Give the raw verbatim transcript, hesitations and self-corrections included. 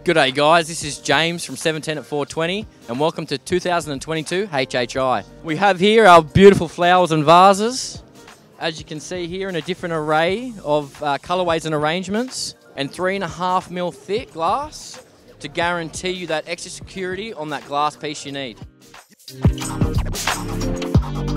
G'day guys, this is James from seven ten at four twenty and welcome to two thousand twenty-two H H I. We have here our beautiful flowers and vases, as you can see here, in a different array of uh, colourways and arrangements, and three and a half mil thick glass to guarantee you that extra security on that glass piece you need.